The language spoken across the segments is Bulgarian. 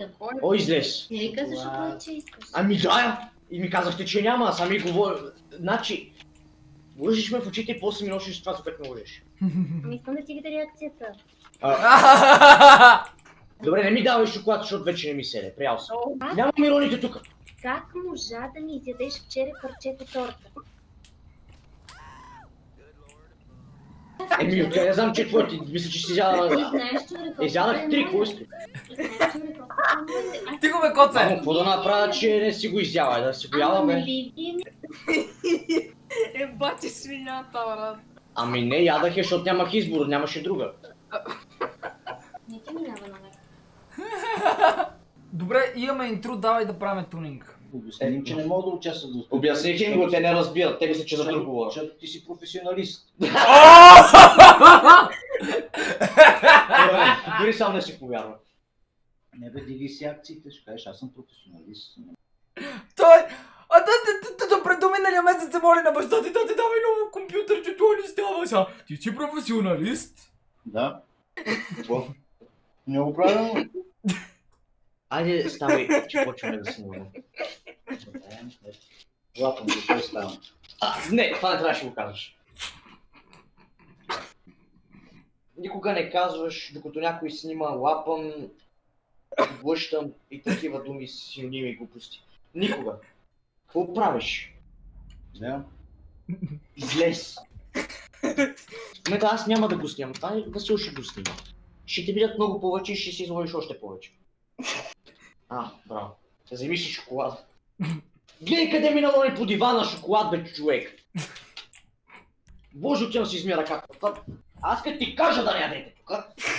О, излез. Не каза шоколад, че искаш. Ами да, и ми казахте, че няма, а сами говоря. Значи, лъжиш ме в очите и после ми носиш това, за което ме лъжиш. Ами искам да ти видя реакцията. Добре, не ми давай шоколад, защото вече не ми седе, приял съм. Няма ироните тук. Как можа да ми изядеш вчера парчето торта? Еми, откъде не знам, че твой ти мисля, че си изядала... Ти знаеш, че рекордът Изядах е 3 моя. куски. Ти знаеш, че рекордът е моя. Ти го бе, коце! Мамо, какво да направя, че не си го изяла, да си го яла, бе? Бати свинята, брат. Ами не, ядах я, защото нямах избор, нямаше друга. Не ти минава на мен. Добре, имаме интро, давай да правим тунинг. Обясним, че не мога да участват в... Обясних им го, те не разбират, те мислят, че за друг говоря. Защото ти си професионалист. Дори сам не си повярвам. Не бе, дигай си акциите, ще кажеш, аз съм професионалист. Той... Пред миналия месец се моли на баща ти, да ти давай ново компютър, че това не става сега. Ти си професионалист? Да. Какво? Не го правилно. Айде, ставай, че почваме да снимаме. Лапам, какво става? Не, това не трябваше да го казваш. Никога не казваш, докато някой снима лапам, блъщам и такива думи, синоними и глупости. Никога. Какво правиш? Да. Излез. Мета, аз няма да го снимам, това е Васил ще го снима. Ще те видят много повече и ще си изловиш още повече. Браво. Вземи си шоколад. Гледай къде минало ни по дивана шоколад, бе, човек. Боже, отивам си измия ръката. Аз като ти кажа да не ядете тук.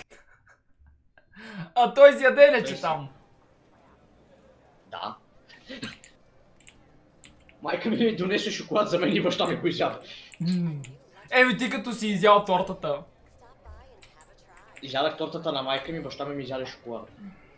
А той си яде че там. Да. Майка ми донесе шоколад за мен и баща ми го изяда. Еми ти като си изял тортата. Изядах тортата на майка ми, баща ми изяде шоколад.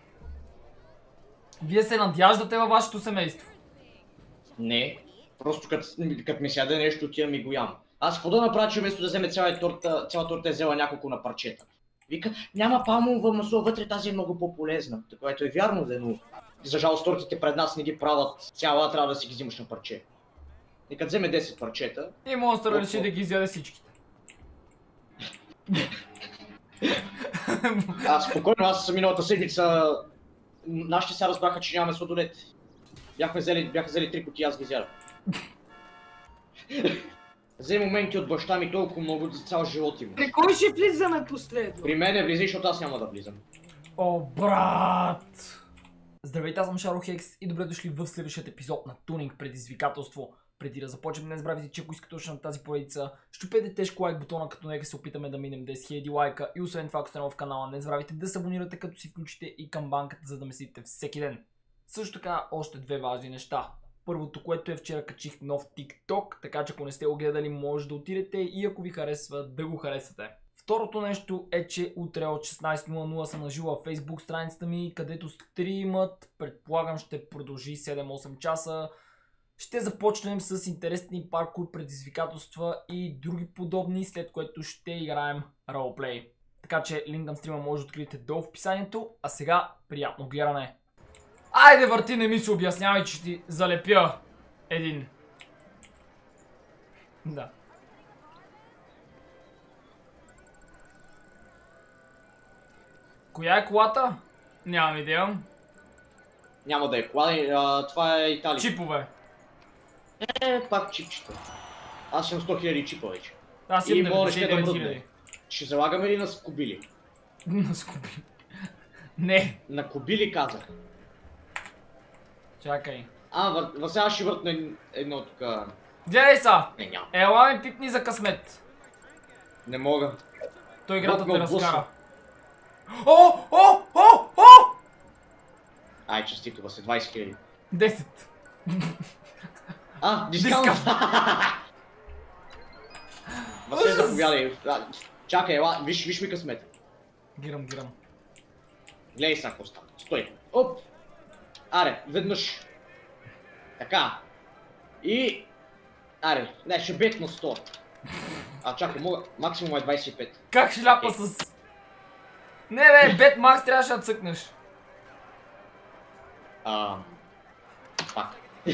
Вие се надяждате във вашето семейство. Не, просто като ми сяде нещо, отивам и го ям. Аз какво да направя, че вместо да вземе цяла торта е взела няколко на парчета. Вика, няма палмово масло вътре, тази е много по-полезна. Което е вярно, но за жалост тортите пред нас не ги правят цяла, трябва да си ги взимаш на парче. И като вземе 10 парчета... И монстър реши да ги изяде всичките. Спокойно, аз миналата седмица... Нашите сега разбраха, че нямаме сладолет. Бяха взели 3 кутии, аз ги изядах. Взе моменти от баща ми толкова много за цял живот има. При кой ще влизаме последно? При мене влизай, защото аз няма да влизам. О, брат! Здравейте, аз съм Шаро Хекс и добре дошли в следващия епизод на Тунинг предизвикателство. Преди да започнем, не забравяйте, че ако искате още на тази поредица, щупете тежко лайк бутона, като нека се опитаме да минем 10 000 лайка. И освен това, ако сте нов в канала, не забравяйте да се абонирате, като си включите и камбанката, за да ме следите всеки ден. Също така, още две важни неща. Първото, което е, вчера качих нов TikTok, така че ако не сте го гледали, може да отидете и ако ви харесва, да го харесвате. Второто нещо е, че утре от 16:00 съм на живо в Facebook страницата ми, където стримът, предполагам, ще продължи 7-8 часа. Ще започнем с интересни паркур предизвикателства и други подобни, след което ще играем ролплей. Така че линк към стрима може да откриете долу в описанието, а сега приятно гледане! Айде върти, не ми се обяснявай, че ти залепя един. Да. Коя е колата? Нямам идея. Няма да е кола, това е Италия. Чипове. Пак чипчета. Аз имам 100 000 чипа вече. Аз имам 99 000. Ще залагаме ли на скобили? На скобили? Не. На кобили казах. Чакай. Сега ще въртна едно тук. Гледай са! Не, няма. Ела ми пипни за късмет. Не мога. Той играта те разкара. О! Ай, честито, бъсе, 20 000. 10. Дискаунт! Въсе, заповядай. Чакай, ела, виж ми късмет. Гирам. Гледай са, какво става. Стой. Оп! Аре, веднъж. Така. И... Аре, не, ще бет на 100. Чакай, мога, максимум е 25. Как шляпа с... Не бе, бет макс трябваше да цъкнеш. Пак.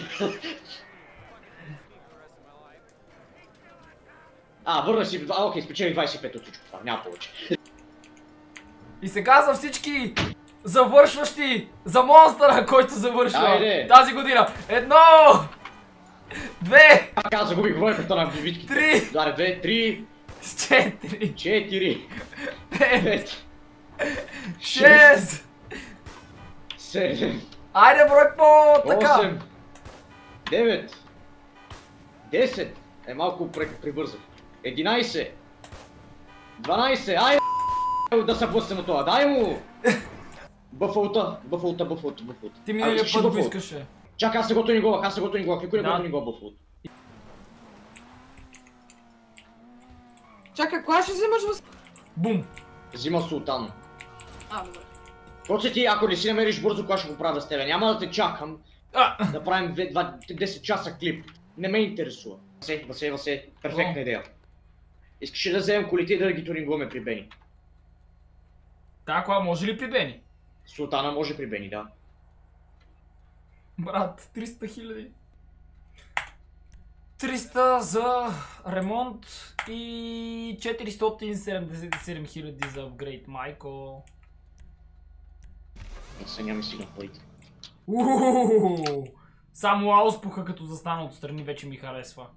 Върна си, окей, спечелих 25 от всичко това, няма повече. И сега за всички завършващи, за монстъра, който завършва тази година. 1, 2, Аз загубих бройката на бивичките. 3, 2, 3, 4, 4, 5, 5, 6. 7, Айде брой по-така. 8, 9, 10, малко прибързах. 11, 12, айде да се блъсне на това, дай му! Бъфълта. Ти миналия път го искаше. Чакай, аз се готвя ни глава, никой не готвя ни глава бъфълт. Чакай, кога ще вземаш въз... Бум. Взима султан. Добре. Коце ти, ако не си намериш бързо, кога ще го правя с тебе? Няма да те чакам да правим 10 часа клип. Не ме интересува. Васе, перфектна идея. Искаш ли да вземем колите и да ги тунингуваме при Бени? Та кола може ли при Бени? Султана може при Бени, да. Брат, 300 000. 300 за ремонт и 477 000 за апгрейд, майко. Сега няма стигна парите. Само ауспуха като застана отстрани вече ми харесва.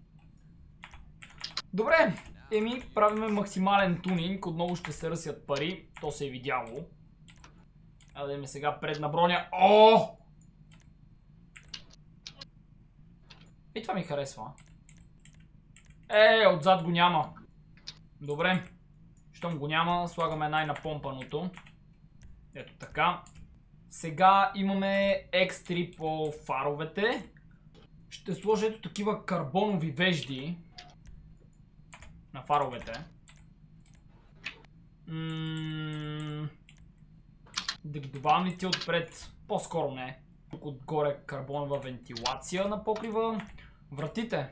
Добре, правиме максимален тунинг, отново ще се ръсят пари, то се е видяло. А да имаме сега предна броня. И това ми харесва. Отзад го няма. Добре. Щом го няма, слагаме най-напомпаното. Ето така. Сега имаме X3 по фаровете. Ще сложа ето такива карбонови вежди на фаровете. Да ги добавим ли ти отпред? По-скоро не. Тук отгоре карбонова вентилация на покрива. Вратите.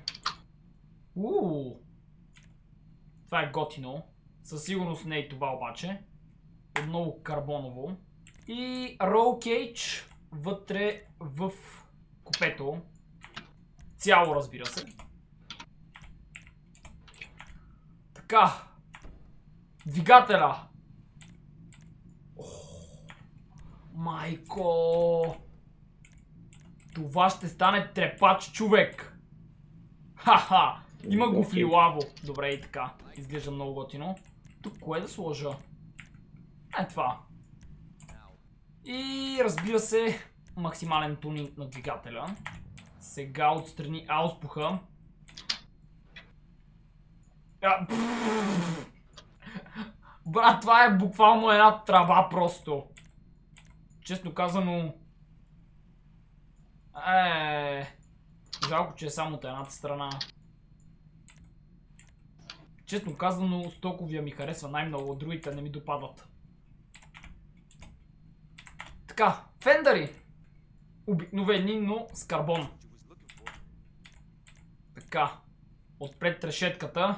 Това е готино. Със сигурност не е това обаче. Отново карбоново. И roll cage вътре в купето. Цяло, разбира се. Така. Двигателя. Майко. Това ще стане трепач, човек. Ха-ха. Има го в лилаво. Добре, и така. Изглежда много готино. Тук кое да сложа? Това. И разбира се, максимален тунинг на двигателя. Сега отстрани ауспуха. Брат, това е буквално една тръба просто. Честно казано... жалко, че е само от едната страна. Честно казано, стоковия ми харесва най-много, другите не ми допадат. Така, фендъри. Обикновени, но с карбон. Така, отпред трешетката.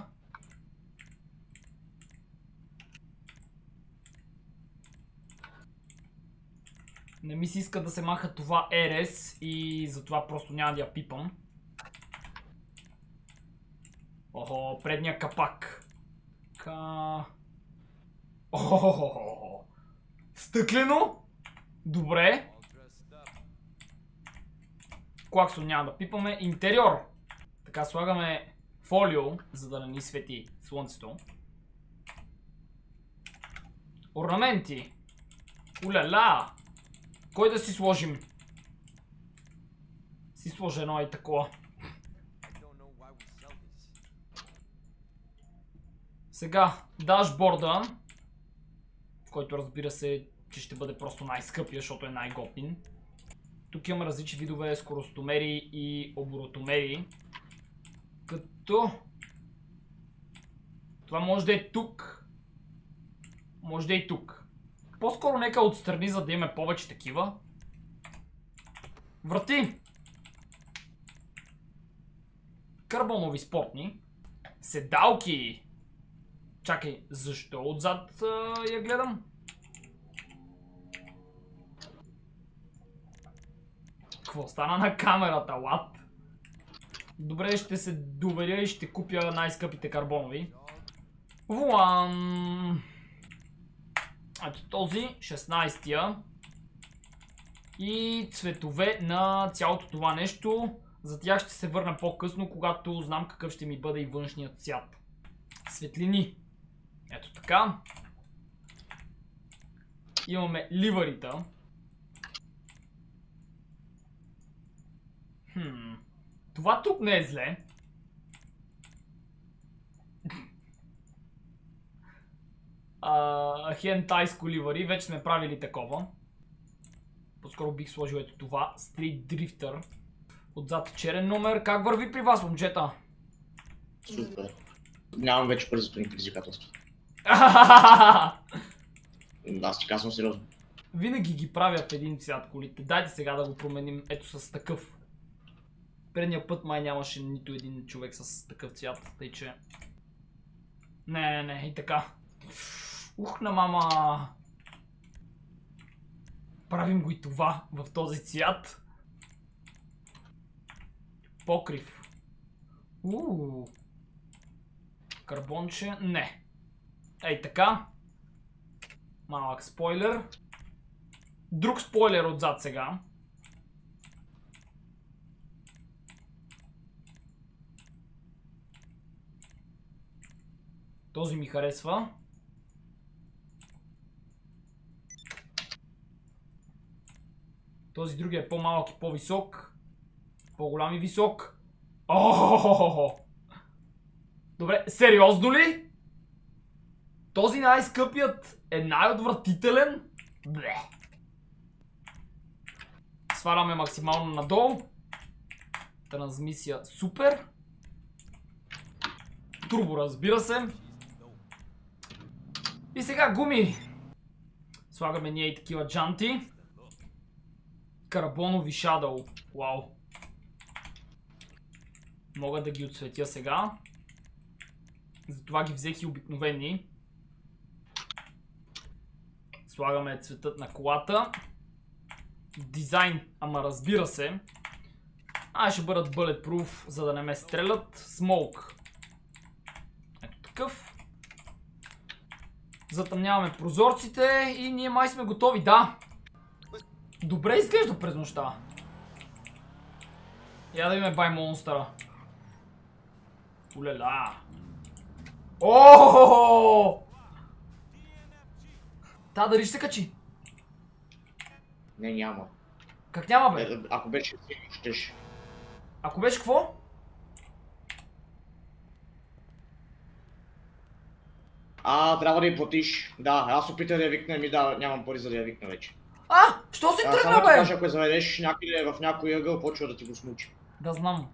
Не ми се иска да се маха това RS и затова просто няма да я пипам. Охо, предния капак. Охо, стъклено? Добре. Клаксон няма да пипаме. Интериор. Така слагаме фолио, за да не ни свети слънцето. Орнаменти. Уляля. Кой да си сложим? Си сложа едно и такова. Сега, дашборда, в който разбира се, че ще бъде просто най-скъпия, защото е най-готин. Тук имаме различни видове скоростомери и оборотомери. Като... това може да е тук. Може да е и тук. По-скоро нека отстрани, за да имаме повече такива. Врати. Карбонови спортни. Седалки. Чакай, защо отзад я гледам? Какво стана на камерата, what? Добре, ще се доверя и ще купя най-скъпите карбонови. Вуан! Ето този, 16-тия. И цветове на цялото това нещо. За тях ще се върна по-късно, когато знам какъв ще ми бъде и външният цвят. Светлини. Ето така. Имаме ливарита. Това тук не е зле. Хентайско ливари, вече сме правили такова. По-скоро бих сложил ето това. Street Drifter. Отзад черен номер. Как върви при вас, момчета? Супер. Нямам вече пари за това предизвикателство. Аз ти казвам сериозно. Винаги ги правя в един цвят колите. Дайте сега да го променим ето с такъв. Предния път май нямаше нито един човек с такъв цвят, тъй че... Не, и така. Ух на мама! Правим го и това в този цвят. Покрив. Карбонче, не. Ей така. Малък спойлер. Друг спойлер отзад сега. Този ми харесва. Този другия е по-малък и по-висок. По-голям и висок. Добре, сериозно ли? Този най-скъпият е най-отвратителен? Бле. Сваляме максимално надолу. Трансмисия супер. Турбо, разбира се. И сега гуми. Слагаме ние и такива джанти. Карбонови Shadow. Вау. Мога да ги отсветя сега. Затова ги взех и обикновени. Слагаме цветът на колата. Дизайн, ама разбира се. Ще бъдат bulletproof, за да не ме стрелят. Smoke. Ето такъв. Затъмняваме прозорците и ние май сме готови, да. Добре изглежда през нощта. Я да видим бай монстъра. Улела. Ооо! Та дали ще се качи? Не, няма. Как няма, бе? Ако беше, щеш. Ако беше какво? Трябва да я платиш. Да, аз опитах да я викна, нямам пари за да я викна вече. Що си Само тръгна, да бе? кажа, ако я заведеш някъде в някой ъгъл, почва да ти го смучи. Да знам.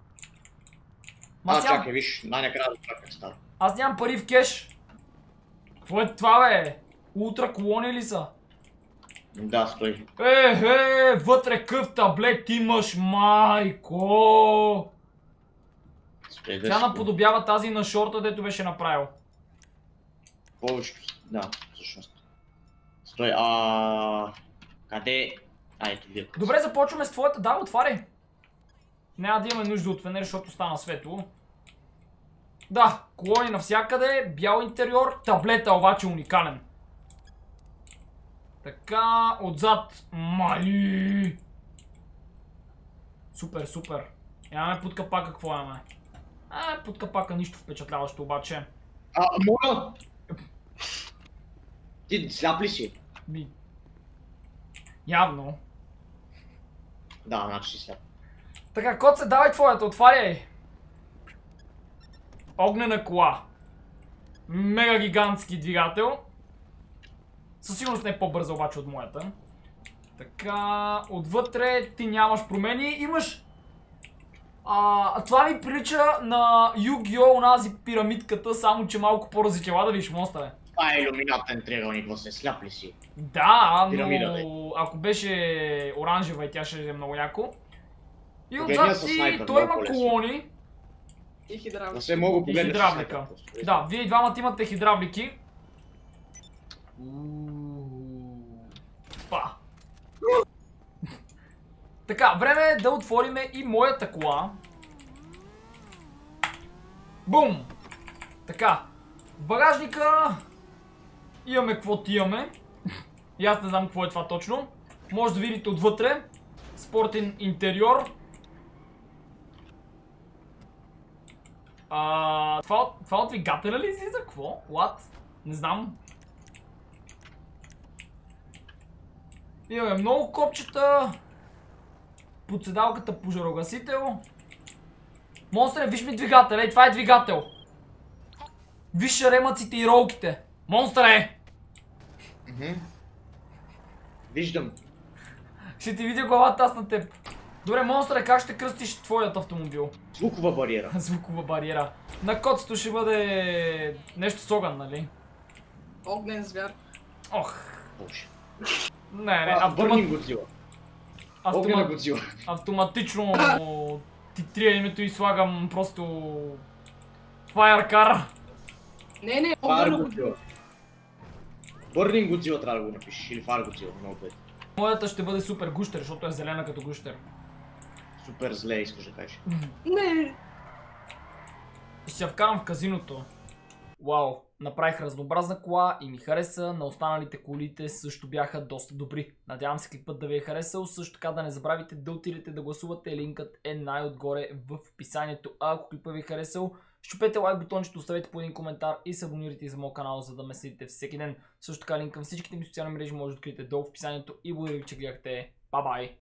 Чакай, виж, най-накрая да това как става. Аз нямам пари в кеш. Какво е това, бе? Ултра колони ли са? Да, стой. Вътре къв таблет имаш, майко! Стой, Тя наподобява тази на шорта, дето беше направил. Повечето, да, всъщност. Стой, къде? Ето вие. Добре, започваме с твоята. Да, отваряй. Няма да имаме нужда от фенер, защото стана светло. Да, колони навсякъде, бял интериор, таблета обаче уникален. Така, отзад. Мали! Супер, супер. Имаме под капака, какво имаме? Под капака нищо впечатляващо обаче. Мога! Ти сляп ли си? Явно. Да, значи си сляп. Така, Коце, давай твоята, отваряй. Огнена кола. Мега гигантски двигател. Със сигурност не е по-бърза обаче от моята. Така, отвътре ти нямаш промени. Имаш... това ми прилича на Yu-Gi-Oh! Онази пирамидката, само че малко по-различава. Да видиш монстър. Това е илюминатен триъгълник, въобще сляп ли си? Да, Пирамида, но ако беше оранжева и тя ще е много яко. И Погледни отзад с ти, снайпер, той много има по-лесно. колони. И хидравлика. Да се мога И погледнеш с хидравлика. снайпер просто. Да, вие и двамата имате хидравлики. Па. Така, време е да отвориме и моята кола. Бум! Така, в багажника имаме каквото имаме. И аз не знам какво е това точно. Може да видите отвътре. Спортен интериор. Това от двигателя ли излиза? Какво? What? Не знам. Имаме много копчета. Под седалката пожарогасител. Монстре, виж ми двигател. Ей, това е двигател. Виж ремъците и ролките. Монстре! Виждам. Ще ти видя главата аз на теб. Добре, монстре, как ще кръстиш твоят автомобил? Звукова бариера. Звукова бариера. На котството ще бъде нещо с огън, нали? Огнен звяр. Ох. Боже. Не, Бърнинг Годзила. Огнена Годзила. автоматично ти трия името и слагам просто Firecar. Не, Фар огнен Годзила. Бърнинг Годзила трябва да го напишеш. Или Фар Годзила. Много пъти. Моята ще бъде супер гущер, защото е зелена като гущер. Супер зле искаш да кажеш. Не. Ще я вкарам в казиното. Вау, направих разнообразна кола и ми хареса. На останалите колите също бяха доста добри. Надявам се клипът да ви е харесал. Също така да не забравяйте да отидете да гласувате. Линкът е най-отгоре в описанието. А ако клипът ви е харесал, щупете лайк бутончето, оставете по един коментар и се абонирайте за моят канал, за да ме следите всеки ден. Също така линк към всичките ми социални мрежи може да откриете долу в описанието и благодаря ви, че гледахте. Бай-бай!